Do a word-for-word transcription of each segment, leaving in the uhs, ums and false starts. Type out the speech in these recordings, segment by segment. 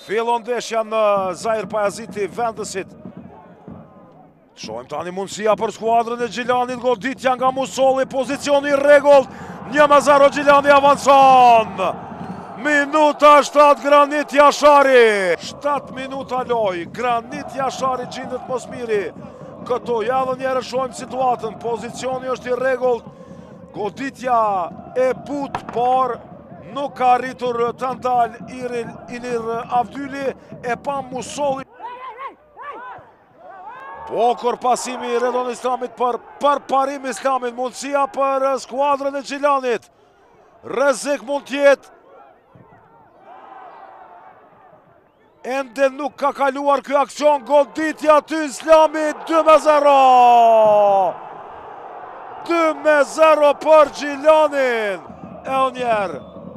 Fillon ndeshja në Zahir Pajaziti vendësit. Shohim tani mundësia për skuadrën e Gjilanit, goditja nga Musolli, pozicioni i rregullt, një me zero Gjilani avancon. Minuta shtatë Granit Jashari. shtatë minuta loj, Granit Jashari gjindet mos miri. Këto ja dhe njerë shohim situatën, pozicioni është i rregullt, goditja e but, por nuk ka rritur të ndal Ilir Avdyli e pa Musolli. Pokur pasimi i Redon Islamit për përparim Islamit, mundësia për skuadrën e Gjilanit. Rrezik mund tjetë. Ende nuk ka kaluar ky aksion, goditja ty Islamit, dy me zero. dy me zero për Gjilanin. E njerë.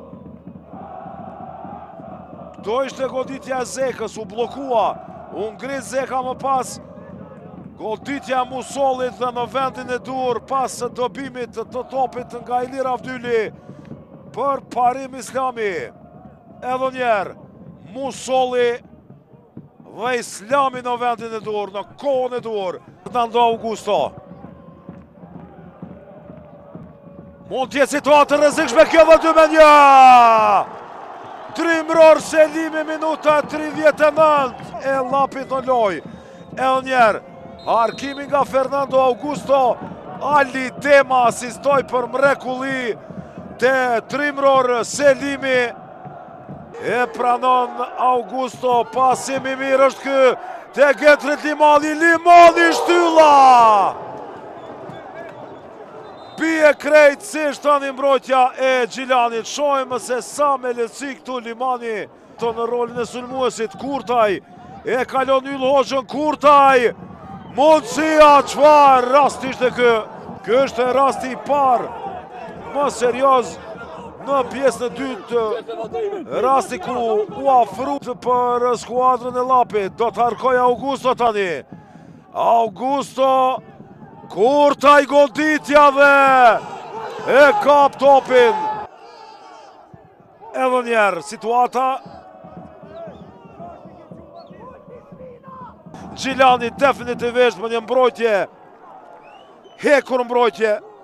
Do ishte goditja e Zekës, u blokua, u ngrit Zeka më pas. Goditja Musollit dhe në vendin e dur pas dobimit të topit nga Ilir Avdyli për parim Islami. Edhe njerë, Musolli dhe Islami në vendin e dur, në kohën e dur. Fernando Augusto. Mund tjetë situatë rrezikshme kjo dhe dy me një. Trimror Selimi, minuta tridhjetë e nëntë e lapit në loj. Edhe njerë, arkimi nga Fernando Augusto, Ali Dema asistoj për mrekulli të Trimror Selimi. E pranon Augusto, pasim i mirë është kë të Getrit Limani, Limani shtylla! Bie krejtësisht tani mbrojtja e Gjilanit, shojmë se sa me lehtësi këtu Limani të në rolin e sulmuesit. Kurtaj e kalon Yll Hoxhën, Kurtaj mundësia, qfar rast ishte kë? Kë është rasti i parë më serios në pjesën e dytë, rasti ku u afru për skuadrën e lapit. Do të harkoj Augusto tani. Augusto, Kurtaj goditja dhe e kap topin. Edhe njerë, situata. Gjilani definitivisht më një mbrojtje, hekur mbrojtje.